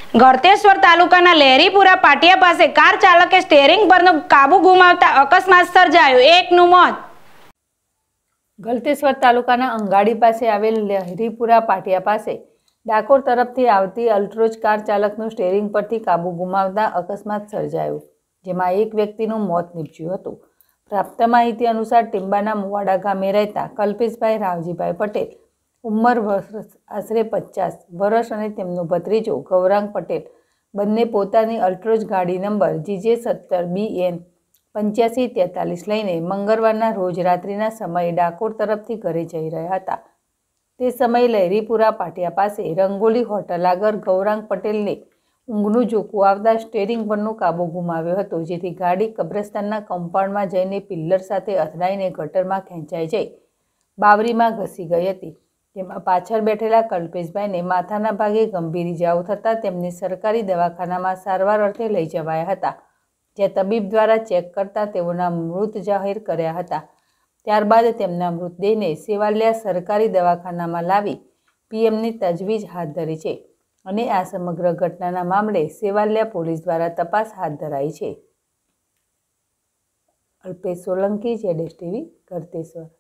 ગળતેશ્વર તાલુકાના લહેરીપુરા પાટિયા પાસે કાર ચાલકે સ્ટીયરિંગ પરનો કાબુ ગુમાવતા અકસ્માત સર્જાયો, એકનું મોત। ગળતેશ્વર તાલુકાના અંગાડી પાસે આવેલ લહેરીપુરા પાટિયા પાસે ડાકોર તરફથી આવતી અલ્ટ્રોજ કાર ચાલકનું સ્ટીયરિંગ પરથી કાબુ ગુમાવતા અકસ્માત સર્જાયો, જેમાં એક વ્યક્તિનું મોત નીપજ્યું હતું। પ્રાપ્ત માહિતી અનુસાર ટીંબાના મુવાડા ગામે રહેતા કલ્પેશભાઈ રાવજીભાઈ પટેલ, ઉંમર આશરે 50 વર્ષ અને તેમનો ભત્રીજો ગૌરાંગ પટેલ બંને પોતાની અલ્ટ્રોજ ગાડી નંબર GJ17BN 8543 લઈને મંગળવારના રોજ રાત્રિના સમયે ડાકોર તરફથી ઘરે જઈ રહ્યા હતા। તે સમયે લહેરીપુરા પાટિયા પાસે રંગોલી હોટલ આગળ ગૌરાંગ પટેલને ઊંઘનું ઝોકું આવતા સ્ટીયરિંગ પરનો કાબુ ગુમાવ્યો હતો, જેથી ગાડી કબ્રસ્તાનના કમ્પાઉન્ડમાં જઈને પિલ્લર સાથે અથડાઈને ગટરમાં ખેંચાઈ જઈ બાવરીમાં ઘસી ગઈ હતી। જેમાં પાછળ બેઠેલા કલ્પેશભાઈને માથાના ભાગે ગંભીર ઇજાઓ થતાં તેમને સરકારી દવાખાનામાં સારવાર અર્થે લઈ જવાયા હતા, જ્યાં તબીબ દ્વારા ચેક કરતા તેઓના મૃત જાહેર કર્યા હતા। ત્યારબાદ તેમના મૃતદેહને સેવાલિયા સરકારી દવાખાનામાં લાવી પીએમની તજવીજ હાથ ધરી છે અને આ સમગ્ર ઘટનાના મામલે સેવાલિયા પોલીસ દ્વારા તપાસ હાથ ધરાઈ છે। અલ્પેશ સોલંકી, ZSTV, ગળતેશ્વર।